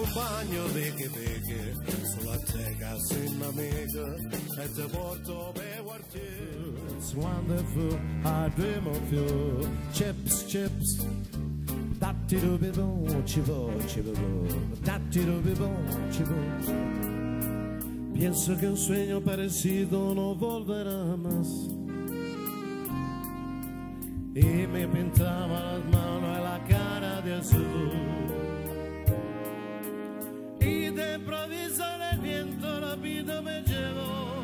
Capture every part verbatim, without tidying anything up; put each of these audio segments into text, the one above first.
accompagno vecchie vecchie sulla teca insieme amica e ti porto per quartiere. It's wonderful, I dream of you. Chips, chips, datti rubi bon, ci vo, ci vo, datti rubi bon, ci vo. Pienso que un sueño parecido no volverá más. Y me pintaba las manos y la cara de azul. Y de improviso el viento rápido me llevó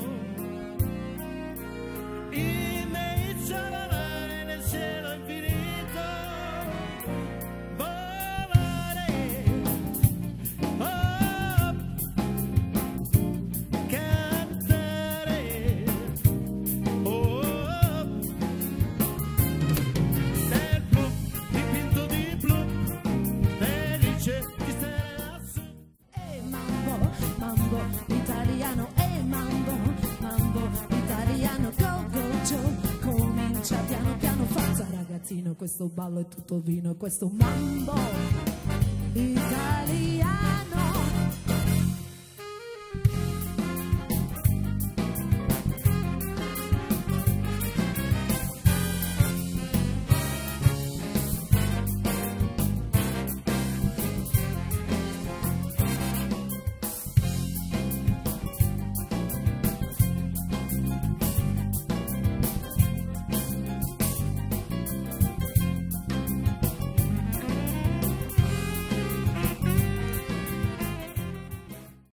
y me hizo volar en el cielo infinito. Volaré, oh, cantaré, oh, del blu, dipinto di blu, felice di stare lassù. E mambo, mambo italiano, e mambo, mambo italiano, go go Joe, comincia piano piano, forza ragazzino, questo ballo è tutto vino, questo mambo italiano.